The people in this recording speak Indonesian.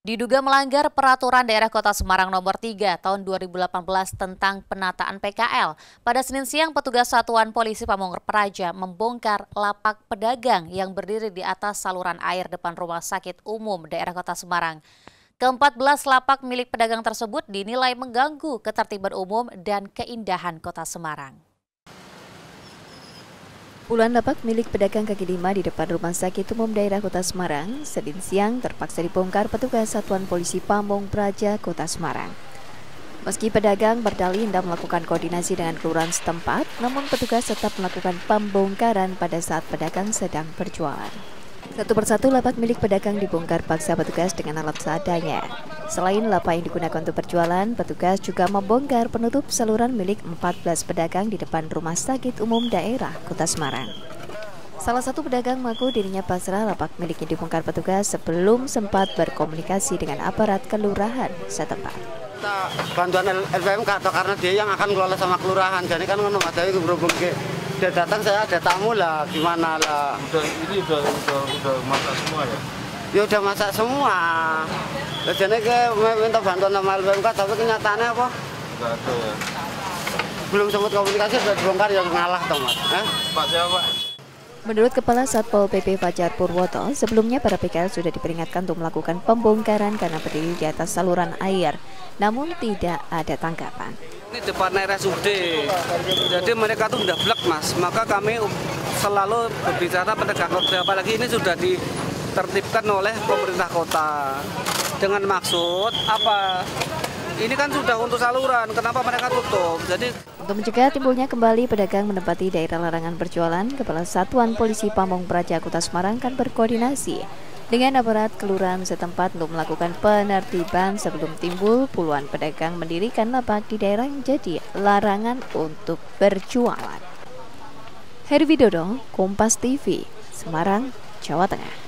Diduga melanggar Peraturan Daerah Kota Semarang Nomor 3 Tahun 2018 tentang penataan PKL, pada Senin siang petugas Satuan Polisi Pamong Praja membongkar lapak pedagang yang berdiri di atas saluran air depan Rumah Sakit Umum Daerah Kota Semarang. Ke-14 lapak milik pedagang tersebut dinilai mengganggu ketertiban umum dan keindahan Kota Semarang. Puluhan lapak milik pedagang kaki lima di depan Rumah Sakit Umum Daerah Kota Semarang Senin siang terpaksa dibongkar petugas Satuan Polisi Pamong Praja Kota Semarang. Meski pedagang berdalih hendak melakukan koordinasi dengan kelurahan setempat, namun petugas tetap melakukan pembongkaran pada saat pedagang sedang berjualan. Satu persatu lapak milik pedagang dibongkar paksa petugas dengan alat seadanya. Selain lapak yang digunakan untuk berjualan, petugas juga membongkar penutup saluran milik 14 pedagang di depan Rumah Sakit Umum Daerah Kota Semarang. Salah satu pedagang mengaku dirinya pasrah lapak miliknya dibongkar petugas sebelum sempat berkomunikasi dengan aparat kelurahan setempat. Bantuan LPMK karena dia yang akan kelola sama kelurahan, jadi kan ngono Mas Dewi berhubung dia datang, saya ada tamu lah, gimana lah. Ini udah masak semua ya? Ya udah masak semua. Jadi minta bantuan sama LPMK, tapi kenyataannya apa? Enggak ada ya. Belum sempat komunikasi, sudah dibongkar yang ngalah toh Mas. Pak siapa? Menurut Kepala Satpol PP Fajar Purwoto, sebelumnya para PKL sudah diperingatkan untuk melakukan pembongkaran karena berdiri di atas saluran air, namun tidak ada tanggapan. Ini depan RSUD, jadi mereka tuh udah blek Mas, maka kami selalu berbicara penegak hukum, apalagi ini sudah ditertibkan oleh pemerintah kota. Dengan maksud apa? Ini kan sudah untuk saluran, kenapa mereka tutup? Jadi untuk mencegah timbulnya kembali pedagang menempati daerah larangan berjualan, Kepala Satuan Polisi Pamong Praja Kota Semarang akan berkoordinasi dengan aparat kelurahan setempat untuk melakukan penertiban sebelum timbul puluhan pedagang mendirikan lapak di daerah yang jadi larangan untuk berjualan. Heri Widodo, Kompas TV, Semarang, Jawa Tengah.